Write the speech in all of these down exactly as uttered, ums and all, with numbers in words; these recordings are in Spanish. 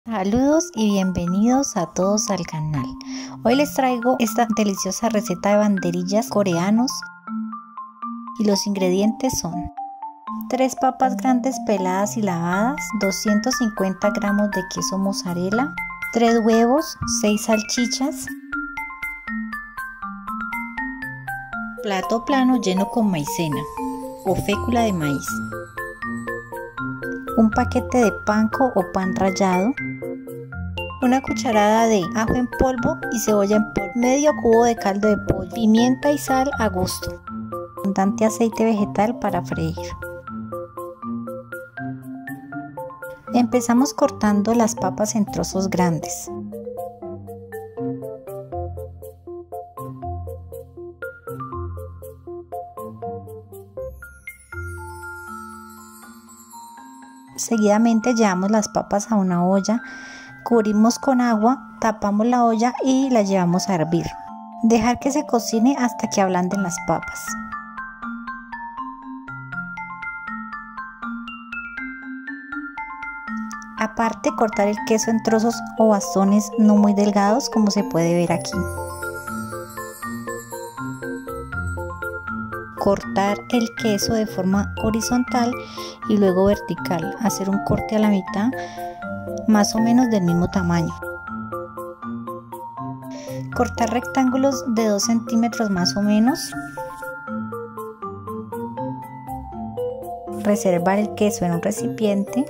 Saludos y bienvenidos a todos al canal. Hoy les traigo esta deliciosa receta de banderillas coreanos y los ingredientes son tres papas grandes peladas y lavadas, doscientos cincuenta gramos de queso mozzarella, tres huevos, seis salchichas, plato plano lleno con maicena o fécula de maíz, un paquete de panko o pan rallado, una cucharada de ajo en polvo y cebolla en polvo, medio cubo de caldo de pollo, pimienta y sal a gusto, abundante aceite vegetal para freír. Empezamos cortando las papas en trozos grandes. Seguidamente llevamos las papas a una olla, cubrimos con agua, tapamos la olla y la llevamos a hervir. Dejar que se cocine hasta que ablanden las papas. Aparte, cortar el queso en trozos o bastones no muy delgados, como se puede ver aquí. Cortar el queso de forma horizontal y luego vertical, hacer un corte a la mitad más o menos del mismo tamaño. Cortar rectángulos de dos centímetros más o menos. Reservar el queso en un recipiente.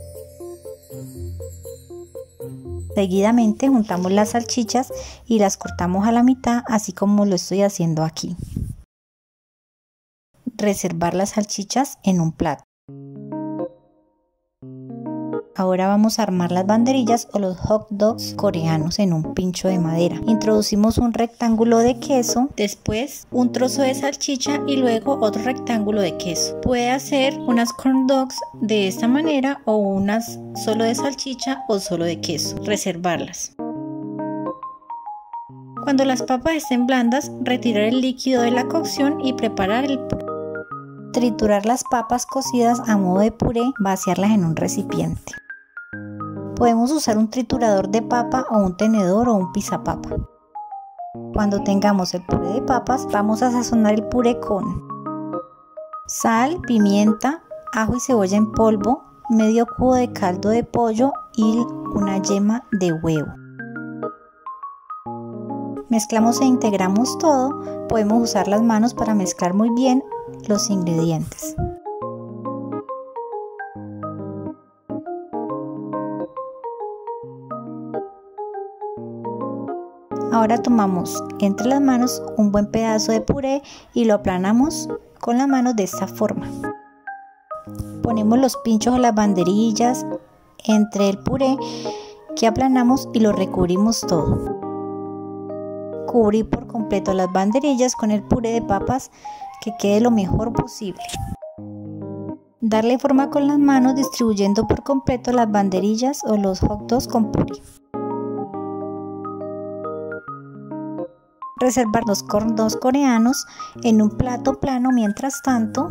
Seguidamente juntamos las salchichas y las cortamos a la mitad, así como lo estoy haciendo aquí. Reservar las salchichas en un plato. Ahora vamos a armar las banderillas o los hot dogs coreanos en un pincho de madera. Introducimos un rectángulo de queso, después un trozo de salchicha y luego otro rectángulo de queso. Puede hacer unas corn dogs de esta manera o unas solo de salchicha o solo de queso. Reservarlas. Cuando las papas estén blandas, retirar el líquido de la cocción y preparar el puré. Triturar las papas cocidas a modo de puré, vaciarlas en un recipiente. Podemos usar un triturador de papa o un tenedor o un pisapapa. Cuando tengamos el puré de papas, vamos a sazonar el puré con sal, pimienta, ajo y cebolla en polvo, medio cubo de caldo de pollo y una yema de huevo. Mezclamos e integramos todo. Podemos usar las manos para mezclar muy bien los ingredientes. Ahora tomamos entre las manos un buen pedazo de puré y lo aplanamos con las manos de esta forma. Ponemos los pinchos o las banderillas entre el puré que aplanamos y lo recubrimos todo. Cubrir por completo las banderillas con el puré de papas, que quede lo mejor posible. Darle forma con las manos distribuyendo por completo las banderillas o los hot dogs con puré. Reservar los corn dogs coreanos en un plato plano. Mientras tanto,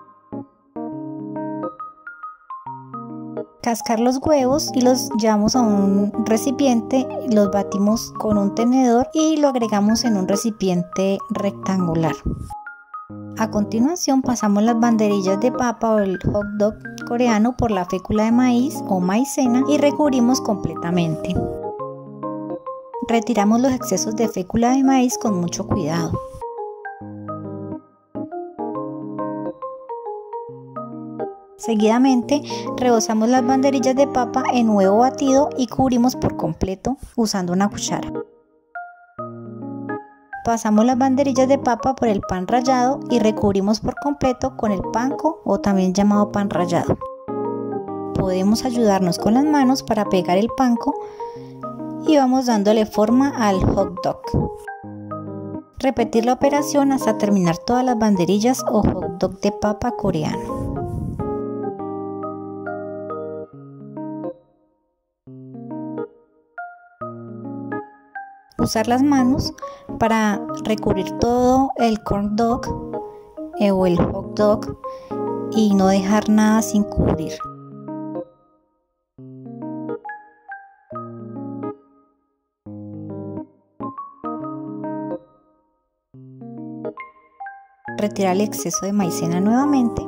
cascar los huevos y los llevamos a un recipiente, los batimos con un tenedor y lo agregamos en un recipiente rectangular. A continuación pasamos las banderillas de papa o el hot dog coreano por la fécula de maíz o maicena y recubrimos completamente. Retiramos los excesos de fécula de maíz con mucho cuidado. Seguidamente rebozamos las banderillas de papa en huevo batido y cubrimos por completo usando una cuchara. Pasamos las banderillas de papa por el pan rallado y recubrimos por completo con el panko o también llamado pan rallado. Podemos ayudarnos con las manos para pegar el panko y vamos dándole forma al hot dog. Repetir la operación hasta terminar todas las banderillas o hot dog de papa coreano. Usar las manos para recubrir todo el corn dog eh, o el hot dog y no dejar nada sin cubrir. retirar el exceso de maicena nuevamente.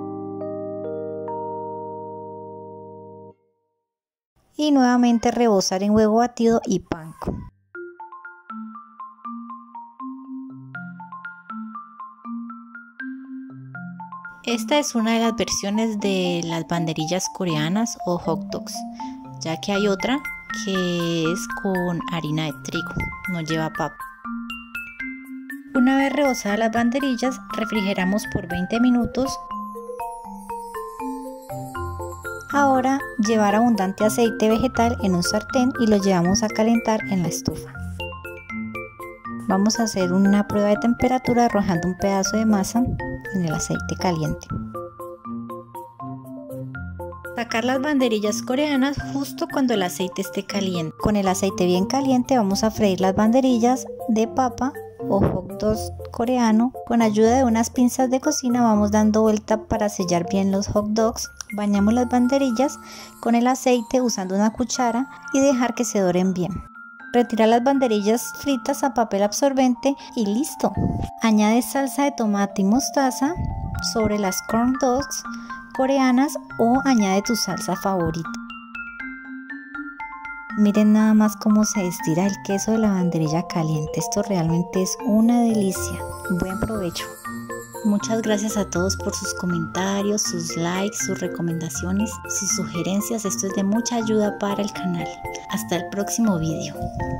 Y nuevamente rebozar en huevo batido y panko. Esta es una de las versiones de las banderillas coreanas o hot dogs, ya que hay otra que es con harina de trigo, no lleva papa. Una vez rebozadas las banderillas, refrigeramos por veinte minutos. Ahora, llevar abundante aceite vegetal en un sartén y lo llevamos a calentar en la estufa. Vamos a hacer una prueba de temperatura arrojando un pedazo de masa en el aceite caliente. Sacar las banderillas coreanas justo cuando el aceite esté caliente. Con el aceite bien caliente vamos a freír las banderillas de papa o hot dogs coreano. Con ayuda de unas pinzas de cocina vamos dando vuelta para sellar bien los hot dogs. Bañamos las banderillas con el aceite usando una cuchara y dejar que se doren bien. Retira las banderillas fritas a papel absorbente y listo. Añade salsa de tomate y mostaza sobre las corn dogs coreanas o añade tu salsa favorita. Miren nada más cómo se estira el queso de la banderilla caliente. Esto realmente es una delicia. Buen provecho. Muchas gracias a todos por sus comentarios, sus likes, sus recomendaciones, sus sugerencias. Esto es de mucha ayuda para el canal. Hasta el próximo video.